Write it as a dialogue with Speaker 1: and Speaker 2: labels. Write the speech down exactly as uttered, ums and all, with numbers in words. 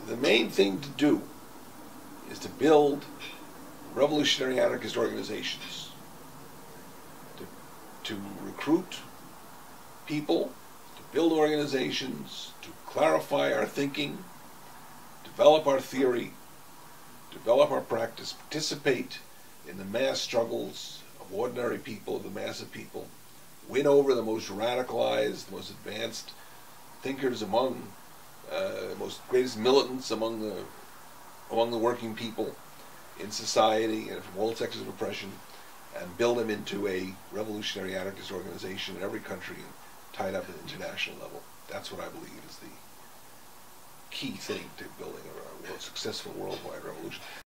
Speaker 1: the main thing to do is to build revolutionary anarchist organizations, to, to recruit people, to build organizations, to clarify our thinking, develop our theory, develop our practice, participate in the mass struggles of ordinary people, of the mass of people, win over the most radicalized, the most advanced thinkers among, uh, most greatest militants among the among the working people in society and from all sectors of oppression, and build them into a revolutionary anarchist organization in every country and tied up at the international level. That's what I believe is the key thing to building a, a successful worldwide revolution.